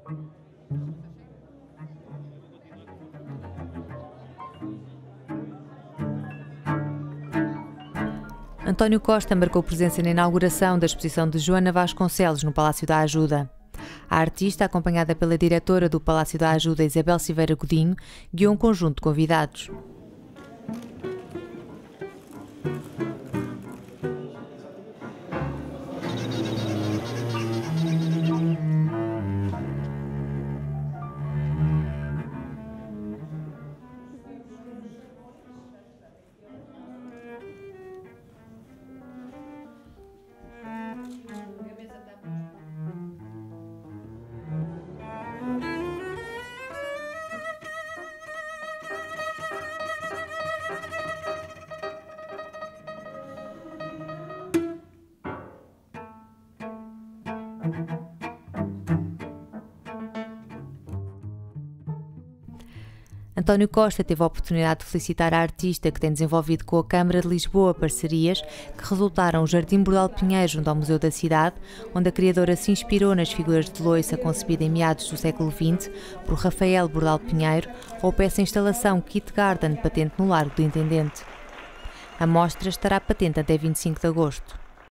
António Costa marcou presença na inauguração da exposição de Joana Vasconcelos no Palácio da Ajuda. A artista, acompanhada pela diretora do Palácio da Ajuda, Isabel Silveira Godinho, guiou um conjunto de convidados. António Costa teve a oportunidade de felicitar a artista, que tem desenvolvido com a Câmara de Lisboa parcerias que resultaram no Jardim Bordal Pinheiro, junto ao Museu da Cidade, onde a criadora se inspirou nas figuras de louça concebida em meados do século XX por Rafael Bordal Pinheiro, ou peça instalação Kit Garden, patente no Largo do Intendente. A mostra estará patente até 25 de agosto.